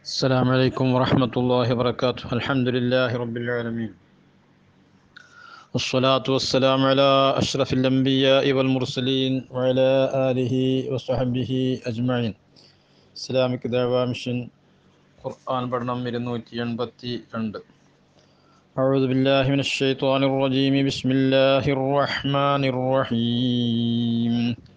السلام عليكم ورحمة الله وبركاته. الحمد لله رب العالمين، والصلاة والسلام على أشرف الأنبياء والمرسلين وعلى آله وصحبه أجمعين. Islamic ദഅവ mission ഖുർആൻ പഠനം 282. أعوذ بالله من الشيطان الرجيم. بسم الله الرحمن الرحيم.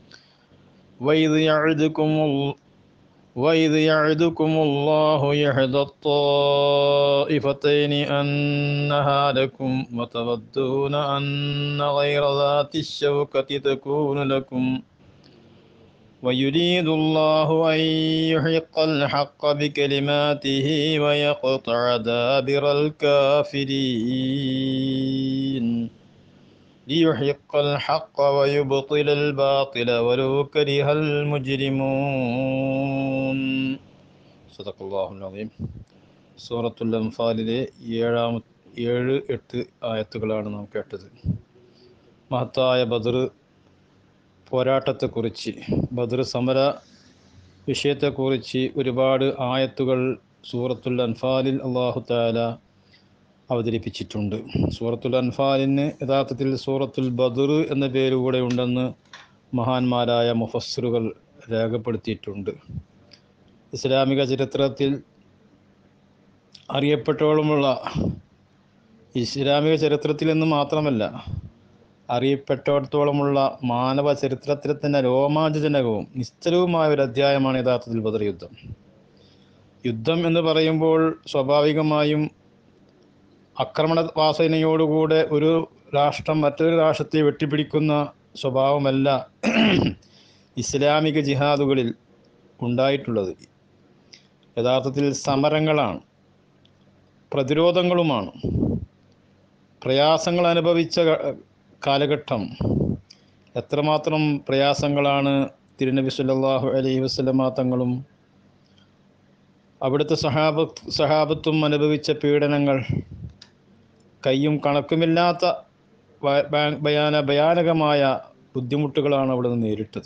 وإذ يعدكم الله إحدى الطائفتين أنها لكم وتودون أن غير ذات الشوكة تكون لكم ويريد الله أن يحق الحق بكلماته ويقطع دابر الكافرين ليحق الحق ويبطل الباطل ولو كره المجرمون. صدق الله العظيم. സൂറത്തുൽ അൻഫാലിലെ 7-8 ആയത്തുകളാണ് നാം കേട്ടത്. മഹത്തായ ബദർ പോരാട്ടത്തെക്കുറിച്ച്, ബദർ സമര വിഷയത്തെക്കുറിച്ച് ഒരുപാട് ആയത്തുകൾ സൂറത്തുൽ അൻഫാലിൽ അല്ലാഹു തആല അവതരിപ്പിച്ചിട്ടുണ്ട്. സൂറത്തുൽ അൻഫാലിന് യഥാർത്ഥത്തിൽ സൂറത്തുൽ ബദർ എന്ന പേര് കൂടെ ഉണ്ടെന്ന് മഹാന്മാരായ മുഫസ്സിറുകൾ രേഖപ്പെടുത്തിയിട്ടുണ്ട്. ഇസ്ലാമിക ചരിത്രത്തിൽ അറിയപ്പെട്ടോളമുള്ള, ഇസ്ലാമിക ചരിത്രത്തിൽ എന്ന് മാത്രമല്ല അറിയപ്പെട്ടിടത്തോളമുള്ള മാനവ ചരിത്രത്തിൽ തന്നെ രോമാഞ്ചജനകവും നിശ്ചലവുമായ ഒരു അധ്യായമാണ് യഥാർത്ഥത്തിൽ ബദർ യുദ്ധം. യുദ്ധം എന്ന് പറയുമ്പോൾ സ്വാഭാവികമായും ആക്രമണ വാസനയോടുകൂടെ ഒരു രാഷ്ട്രം മറ്റൊരു രാഷ്ട്രത്തെ വെട്ടിപ്പിടിക്കുന്ന സ്വഭാവമല്ല ഇസ്ലാമിക ജിഹാദുകളിൽ ഉണ്ടായിട്ടുള്ളത്. യഥാർത്ഥത്തിൽ സമരങ്ങളാണ്, പ്രതിരോധങ്ങളുമാണ്. പ്രയാസങ്ങൾ അനുഭവിച്ച കാലഘട്ടം, എത്രമാത്രം പ്രയാസങ്ങളാണ് തിരുനബി സല്ലല്ലാഹു അലൈഹി വസല്ലമ തങ്ങളും അവിടുത്തെ സഹാബത്തും അനുഭവിച്ച പീഡനങ്ങൾ കയ്യും കണക്കുമില്ലാത്ത ഭയാനകമായ ബുദ്ധിമുട്ടുകളാണ് അവിടെ നിന്ന് നേരിട്ടത്.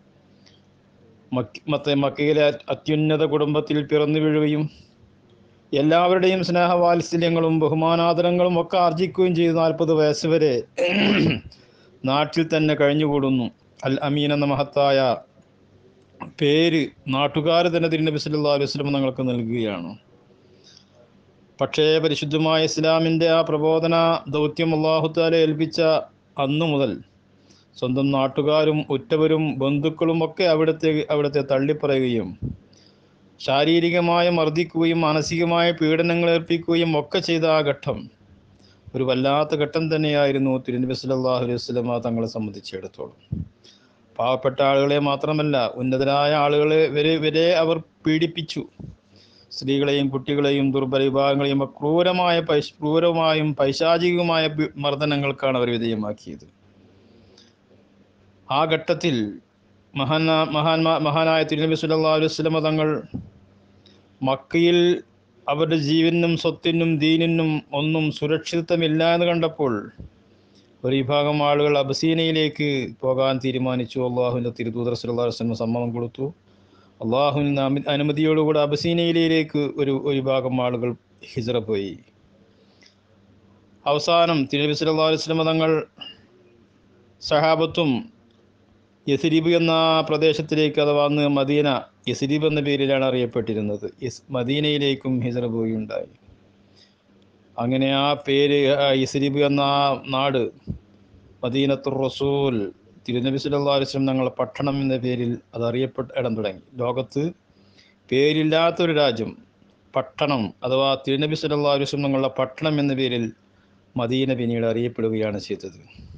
മക്കയിലെ അത്യുന്നത കുടുംബത്തിൽ പിറന്നു വീഴുകയും എല്ലാവരുടെയും സ്നേഹവാത്സല്യങ്ങളും ബഹുമാനാദരങ്ങളും ഒക്കെ ആർജിക്കുകയും ചെയ്ത് 40 വയസ്സ് വരെ നാട്ടിൽ തന്നെ കഴിഞ്ഞുകൂടുന്നു. അൽ അമീൻ എന്ന മഹത്തായ പേര് നാട്ടുകാർ തന്നെ തിരുനബി സല്ലല്ലാഹു അലൈഹി വസല്ലം തങ്ങൾക്ക് നൽകുകയാണ്. പക്ഷേ പരിശുദ്ധമായ ഇസ്ലാമിൻ്റെ ആ പ്രബോധന ദൗത്യം അല്ലാഹു തആല ഏൽപ്പിച്ച അന്നു മുതൽ സ്വന്തം നാട്ടുകാരും ഉറ്റവരും ബന്ധുക്കളും ഒക്കെ അവിടുത്തെ തള്ളിപ്പറയുകയും ശാരീരികമായി മർദ്ദിക്കുകയും മാനസികമായ പീഡനങ്ങൾ ഏൽപ്പിക്കുകയും ഒക്കെ ചെയ്ത ആ ഘട്ടം ഒരു വല്ലാത്ത ഘട്ടം തന്നെയായിരുന്നു തിരുനബി സല്ലല്ലാഹു അലൈഹി വസല്ലം തങ്ങളെ സംബന്ധിച്ചിടത്തോളം. പാവപ്പെട്ട ആളുകളെ മാത്രമല്ല, ഉന്നതരായ ആളുകളെ വരെ അവർ പീഡിപ്പിച്ചു. സ്ത്രീകളെയും കുട്ടികളെയും ദുർബല വിഭാഗങ്ങളെയും ക്രൂരമായും പൈശാചികവുമായ മർദ്ദനങ്ങൾക്കാണ് അവർ വിധേയമാക്കിയത്. ആ ഘട്ടത്തിൽ മഹാനായ തിരുനബി സല്ലല്ലാഹു അലൈഹി വസല്ലം തങ്ങൾ മക്കയിൽ അവരുടെ ജീവനും സ്വത്തിനും ദീനിനും ഒന്നും സുരക്ഷിതത്വമില്ല എന്ന് കണ്ടപ്പോൾ ഒരു വിഭാഗം ആളുകൾ അബസീനയിലേക്ക് പോകാൻ തീരുമാനിച്ചു. അള്ളാഹുവിൻ്റെ തിരുദൂതർ സല്ലല്ലാഹു അലൈഹി വസല്ലം സമ്മതം കൊടുത്തു. അള്ളാഹുവിൻ്റെ അനുമതിയോടുകൂടി അബസീനയിലേക്ക് ഒരു വിഭാഗം ആളുകൾ ഹിജ്റ പോയി. അവസാനം തിരുനബി സല്ലല്ലാഹു അലൈഹി വസല്ലം തങ്ങൾ സഹാബത്തും യസ്രിബ് എന്ന പ്രദേശത്തിലേക്ക്, അഥവാ അന്ന് മദീന യസ്രിബ് എന്ന പേരിലാണ് അറിയപ്പെട്ടിരുന്നത്, മദീനയിലേക്കും ഹിജ്റ പോവുകയുണ്ടായി. അങ്ങനെ ആ പേര് യസ്രിബ് എന്ന നാട് മദീനത്തുർ റസൂൽ, തിരുനബി സല്ലല്ലാഹു അലൈഹി വസല്ലം തങ്ങളുടെ പട്ടണം എന്ന പേരിൽ അത് ഇടം തുടങ്ങി. ലോകത്ത് പേരില്ലാത്തൊരു രാജ്യം, പട്ടണം അഥവാ തിരുനബി സല്ലല്ലാഹു അലൈഹി വസല്ലം തങ്ങളുടെ പട്ടണം എന്ന പേരിൽ മദീന പിന്നീട് അറിയപ്പെടുകയാണ് ചെയ്തത്.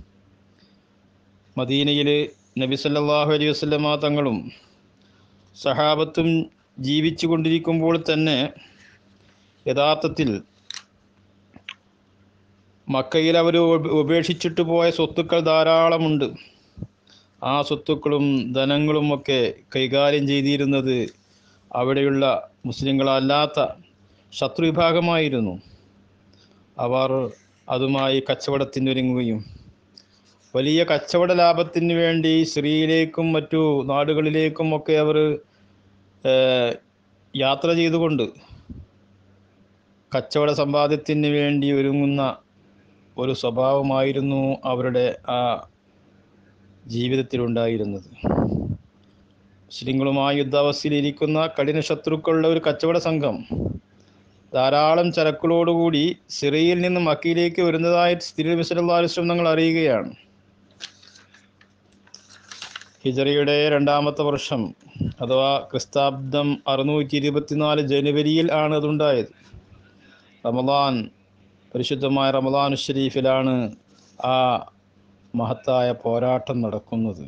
മദീനയിൽ നബി സല്ലല്ലാഹു അലൈഹി വസല്ലം തങ്ങളും സഹാബത്തും ജീവിച്ചു കൊണ്ടിരിക്കുമ്പോൾ തന്നെ യഥാർത്ഥത്തിൽ മക്കയിൽ അവർ ഉപേക്ഷിച്ചിട്ട് പോയ സ്വത്തുക്കൾ ധാരാളമുണ്ട്. ആ സ്വത്തുക്കളും ധനങ്ങളും ഒക്കെ കൈകാര്യം ചെയ്തിരുന്നത് അവിടെയുള്ള മുസ്ലിങ്ങളല്ലാത്ത ശത്രു വിഭാഗമായിരുന്നു. അവർ അതുമായി കച്ചവടത്തിനൊരുങ്ങുകയും വലിയ കച്ചവട ലാഭത്തിന് വേണ്ടി സിറിയയിലേക്കും മറ്റു നാടുകളിലേക്കും ഒക്കെ അവർ യാത്ര ചെയ്തുകൊണ്ട് കച്ചവട സമ്പാദ്യത്തിന് വേണ്ടി ഒരുങ്ങുന്ന ഒരു സ്വഭാവമായിരുന്നു അവരുടെ ആ ജീവിതത്തിലുണ്ടായിരുന്നത്. മുസ്ലിങ്ങളുമായി യുദ്ധാവസ്ഥയിലിരിക്കുന്ന കഠിന ശത്രുക്കളുടെ ഒരു കച്ചവട സംഘം ധാരാളം ചരക്കുകളോടുകൂടി സിറിയയിൽ നിന്ന് മക്കയിലേക്ക് വരുന്നതായി തിരുനബി സല്ലല്ലാഹു അലൈഹി വസല്ലം തങ്ങൾ അറിയുകയാണ്. ഹിജറയുടെ 2-ാമത്തെ വർഷം അഥവാ ക്രിസ്താബ്ദം 624 ജനുവരിയിൽ ആണ് അതുണ്ടായത്. റമദാൻ, പരിശുദ്ധമായ റമദാൻ ഷരീഫിലാണ് ആ മഹത്തായ പോരാട്ടം നടക്കുന്നത്.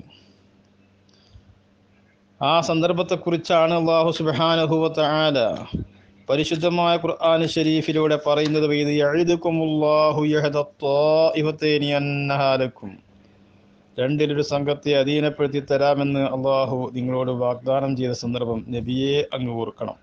ആ സന്ദർഭത്തെക്കുറിച്ചാണ് അല്ലാഹു സുബ്ഹാനഹു വ തആല പരിശുദ്ധമായ ഖുർആൻ ഷരീഫിലൂടെ പറയുന്നത്. വഇദ് യഇദുകുമുല്ലാഹു യഹദ ത്വാഇഫതൈനി അന്നഹാ ലക്കും, രണ്ടിലൊരു സംഘത്തെ അധീനപ്പെടുത്തി തരാമെന്ന് അള്ളാഹു നിങ്ങളോട് വാഗ്ദാനം ചെയ്ത സന്ദർഭം നബിയെ അങ്ങ് ഓർക്കണം.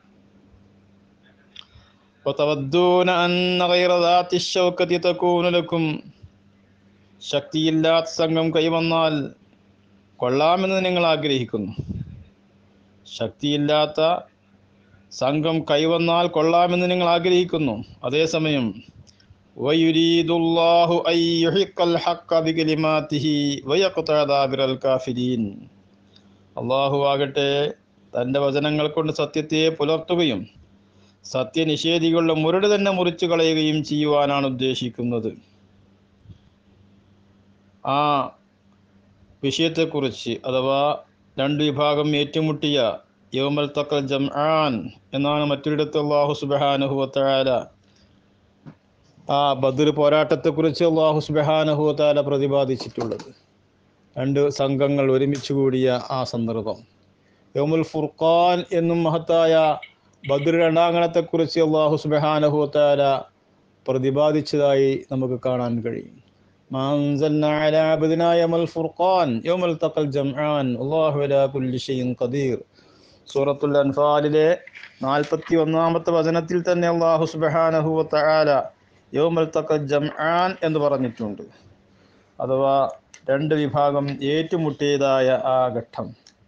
വതവദ്ദൂന അന്ന ഗൈറ ദാത്തി ശൗകതി തകൂന ലക്കും, ശക്തിയില്ലാത്ത സംഘം കൈവന്നാൽ കൊള്ളാമെന്ന് നിങ്ങൾ ആഗ്രഹിക്കുന്നു. ശക്തിയില്ലാത്ത സംഘം കൈവന്നാൽ കൊള്ളാമെന്ന് നിങ്ങൾ ആഗ്രഹിക്കുന്നു. അതേസമയം വയുരീദുല്ലാഹു അൻ യുഹിഖൽ ഹഖ്ക ബികലിമാതിഹി വയഖ്തഅ ദാബിറൽ കാഫിരീൻ, അല്ലാഹു ആകട്ടെ തൻ്റെ വചനങ്ങൾ കൊണ്ട് സത്യത്തെ പുലർത്തുകയും സത്യനിഷേധികളുടെ മുരട് തന്നെ മുറിച്ചു കളയുകയും ചെയ്യുവാനാണ് ഉദ്ദേശിക്കുന്നത്. ആ വിഷയത്തെക്കുറിച്ച് അഥവാ രണ്ട് വിഭാഗം ഏറ്റുമുട്ടിയ യൗമൽ തഖൽ ജംആൻ എന്നാണ് മറ്റൊരിടത്ത് അല്ലാഹു സുബ്ഹാനഹു വ തആല ആ ബദർ പോരാട്ടത്തെക്കുറിച്ച് അല്ലാഹു സുബ്ഹാനഹു വ തആല പ്രതിപാദിച്ചിട്ടുള്ളത്. രണ്ട് സംഘങ്ങൾ ഒരുമിച്ച് കൂടിയ ആ സന്ദർഭം. യൗമുൽ ഫുർഖാൻ എന്നും മഹത്തായ ബദർ രണാങ്കണത്തെക്കുറിച്ച് അല്ലാഹു സുബ്ഹാനഹു വ തആല പ്രതിപാദിച്ചതായി നമുക്ക് കാണാൻ കഴിയും. മാ അൻസൽനാ അലാ അബ്ദിനാ യൗമുൽ ഫുർഖാൻ യൗമുൽ തഖൽ ജംആൻ അല്ലാഹു അലാ കുല്ലി ഷൈഇൻ ഖദീർ. സൂറത്തുൽ അൻഫാലിലെ 41-ാമത്തെ വചനത്തിൽ തന്നെ അല്ലാഹു സുബ്ഹാനഹു വ തആല യൗമുൽ തഖൽ ജംആൻ എന്ന് പറഞ്ഞിട്ടുണ്ട്. അഥവാ രണ്ട് വിഭാഗം ഏറ്റുമുട്ടിയതായ ആ ഘട്ടം.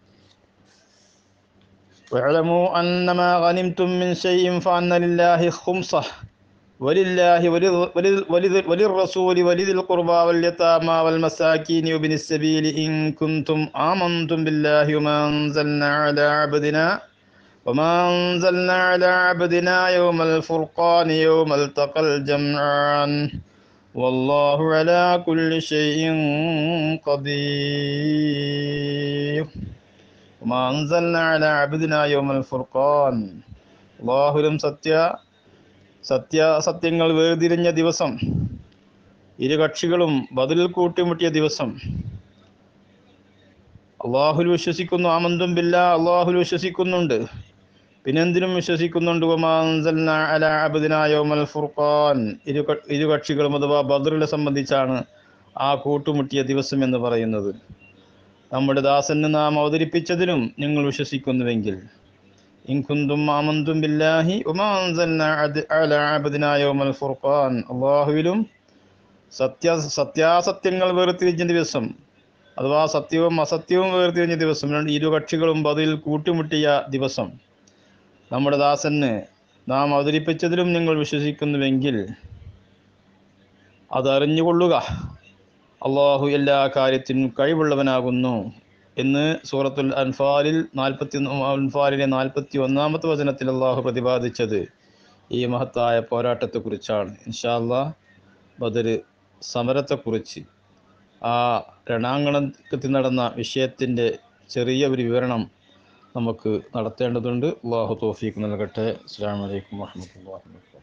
വഅലമു അന്നമാ ഗനിംതും മിൻ ശൈഇൻ ഫഅന്ന ലില്ലാഹി ഖുംസഹ് വലില്ലാഹി വലിർറസൂലി വലിദിൽ ഖുർബാ വൽ യതാമാ വൽ മസാകീനി വബിനിസ് സബീലി ഇൻ കുൻതും ആമൻതും ബില്ലാഹി വമാ അൻസൽനാ അലാ അബ്ദിനാ യൗമൽ ഫുർഖാനി യൗമൽ തഖൽ ജംആൻ വല്ലാഹു അലാ കുല്ലി ഷൈഇൻ ഖദീർ. വമാ അൻസൽനാ അലാ അബ്ദിനാ യൗമൽ ഫുർഖാൻ, അല്ലാഹുവിലും സത്യങ്ങൾ വേർതിരിഞ്ഞ ദിവസം, ഇരു കക്ഷികളും ബദറിൽ കൂട്ടിമുട്ടിയ ദിവസം. അല്ലാഹുവിൽ വിശ്വസിക്കുന്നു, ആമന്തും ബില്ലാ, അല്ലാഹുവിൽ വിശ്വസിക്കുന്നുണ്ട്, പിന്നെന്തിനും വിശ്വസിക്കുന്നുണ്ട്. വമാ അൻസൽനാ അലാ അബ്ദിനാ യൗമൽ ഫുർഖാൻ, ഇരു കക്ഷികളും അഥവാ ബദറിനെ സംബന്ധിച്ചാണ് ആ കൂട്ടുമുട്ടിയ ദിവസം എന്ന് പറയുന്നത്. നമ്മുടെ ദാസന് നാം അവതരിപ്പിച്ചതിനും നിങ്ങൾ വിശ്വസിക്കുന്നുവെങ്കിൽ, ഇൻ കുന്തും ആമന്തും ബില്ലാഹി വമാ അൻസൽനാ അലാ അബ്ദിനാ യൗമൽ ഫുർഖാൻ, അല്ലാഹുവിലും സത്യാസത്യങ്ങൾ വേർതിരിഞ്ഞ ദിവസം അഥവാ സത്യവും അസത്യവും വേർതിരിഞ്ഞ ദിവസം, ഇരു കക്ഷികളും ബദറിൽ കൂട്ടിമുട്ടിയ ദിവസം നമ്മുടെ ദാസന് നാം അവതരിപ്പിച്ചതിലും നിങ്ങൾ വിശ്വസിക്കുന്നുവെങ്കിൽ അതറിഞ്ഞുകൊള്ളുക, അല്ലാഹു എല്ലാ കാര്യത്തിനും കഴിവുള്ളവനാകുന്നു എന്ന് സൂറത്തുൽ അൻഫാലിലെ 41-ാമത്തെ വചനത്തിൽ അല്ലാഹു പ്രതിപാദിച്ചത് ഈ മഹത്തായ പോരാട്ടത്തെക്കുറിച്ചാണ്. ഇൻഷാ അല്ലാഹ് ബദർ സമരത്തെക്കുറിച്ച്, ആ രണാങ്കണത്തിൽ നടന്ന വിഷയത്തിൻ്റെ ചെറിയ ഒരു വിവരണം നമുക്ക് നടത്തേണ്ടതുണ്ട്. അല്ലാഹു തൗഫീഖ് നൽകട്ടെ. അസ്സലാമു അലൈക്കും വറഹ്മത്തുള്ളാഹി.